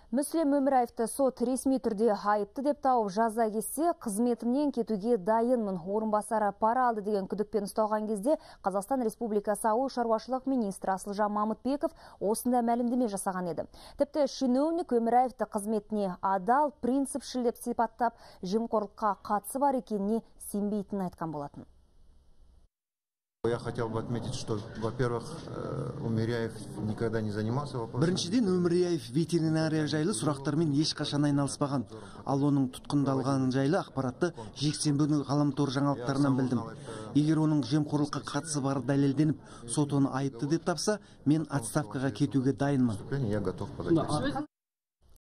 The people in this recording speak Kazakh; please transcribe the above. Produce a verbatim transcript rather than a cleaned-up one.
Мүслім Өміраевті сот ресми түрде айыпты деп тауып жаза кессе, қызметімнен кетуге дайынмын, орынбасары пара алды деген күдікпен ұсталған кезде Қазақстан Республикасы ауыл шаруашылық министрі Асылжан Мамытбеков осында мәлімдеме жасаған еді. Тіпті шенеунік Өміраевті қызметіне адал, принципшіл деп сипаттап, жемқорлыққа қатысы бар екеніне сенбейтінін айтқан болатын. Я хотел бы отметить, что, во-первых, Өміряев никогда не занимался вопросом. Біріншіден, Өміряев ветеринария жайлы сұрақтармен ешқашан айналыспаған. Ал оның тұтқындалғаны жайлы ақпаратты жексенбі ғаламтор жаңалықтарынан білдім. Егер оның жемқорлыққа қатысы бары дәлелденіп, сот оны айыпты деп тапса, мен отставкаға кетуге дайынмын. Я готов подать.